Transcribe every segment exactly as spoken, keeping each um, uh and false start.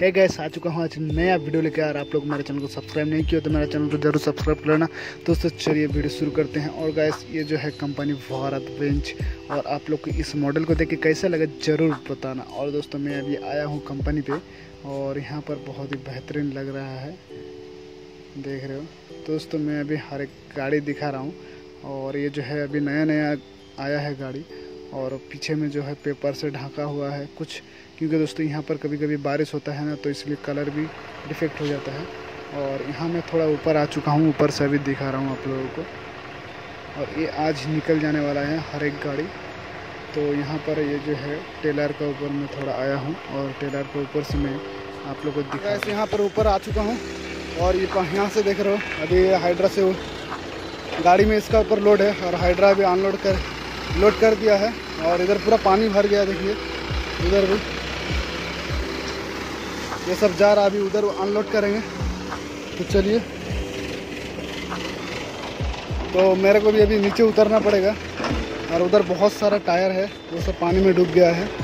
है गैस, आ चुका हूँ आज नया वीडियो लेकर। और आप लोग मेरे चैनल को सब्सक्राइब नहीं किया तो मेरे चैनल को जरूर सब्सक्राइब कर लेना। दोस्तों चलिए वीडियो शुरू करते हैं। और गैस ये जो है कंपनी भारत बेंच, और आप लोग को इस मॉडल को देख के कैसा लगा जरूर बताना। और दोस्तों मैं अभी आया हूँ कंपनी पे, और यहाँ पर बहुत ही बेहतरीन लग रहा है, देख रहे हो दोस्तों। मैं अभी हर एक गाड़ी दिखा रहा हूँ, और ये जो है अभी नया नया आया है गाड़ी, और पीछे में जो है पेपर से ढका हुआ है कुछ, क्योंकि दोस्तों यहाँ पर कभी कभी बारिश होता है ना, तो इसलिए कलर भी डिफेक्ट हो जाता है। और यहाँ मैं थोड़ा ऊपर आ चुका हूँ, ऊपर से अभी दिखा रहा हूँ आप लोगों को। और ये आज निकल जाने वाला है हर एक गाड़ी। तो यहाँ पर ये जो है टेलर का ऊपर मैं थोड़ा आया हूँ, और टेलर के ऊपर से मैं आप लोगों को दिखा। ऐसे यहाँ पर ऊपर आ चुका हूँ, और ये यहाँ से देख रहे हो अभी हाइड्रा से गाड़ी में इसका ऊपर लोड है, और हाइड्रा अभी अनलोड कर लोड कर दिया है। और इधर पूरा पानी भर गया, देखिए इधर भी ये सब जा रहा, अभी उधर अनलोड करेंगे। तो चलिए, तो मेरे को भी अभी नीचे उतरना पड़ेगा, और उधर बहुत सारा टायर है वो सब पानी में डूब गया है।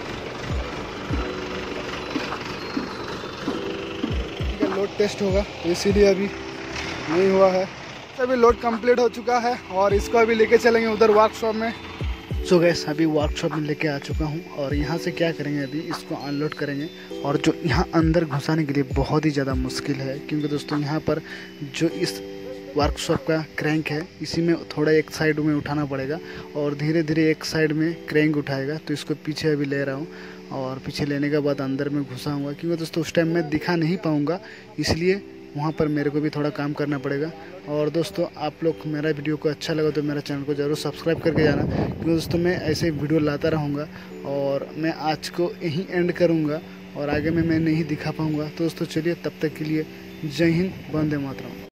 ठीक है, लोड टेस्ट होगा तो इसीलिए अभी नहीं हुआ है। अभी लोड कंप्लीट हो चुका है, और इसको अभी लेके चलेंगे उधर वर्कशॉप में। सो गैस अभी वर्कशॉप में लेके आ चुका हूँ, और यहाँ से क्या करेंगे, अभी इसको अनलोड करेंगे। और जो यहाँ अंदर घुसाने के लिए बहुत ही ज़्यादा मुश्किल है, क्योंकि दोस्तों यहाँ पर जो इस वर्कशॉप का क्रैंक है, इसी में थोड़ा एक साइड में उठाना पड़ेगा, और धीरे धीरे एक साइड में क्रैंक उठाएगा। तो इसको पीछे अभी ले रहा हूँ, और पीछे लेने के बाद अंदर में घुसाऊँगा, क्योंकि दोस्तों उस टाइम मैं दिखा नहीं पाऊँगा, इसलिए वहाँ पर मेरे को भी थोड़ा काम करना पड़ेगा। और दोस्तों आप लोग मेरा वीडियो को अच्छा लगा तो मेरा चैनल को ज़रूर सब्सक्राइब करके जाना, क्योंकि दोस्तों मैं ऐसे वीडियो लाता रहूँगा। और मैं आज को यहीं एंड करूँगा, और आगे में मैं नहीं दिखा पाऊँगा। तो दोस्तों चलिए, तब तक के लिए जय हिंद, वंदे मातरम।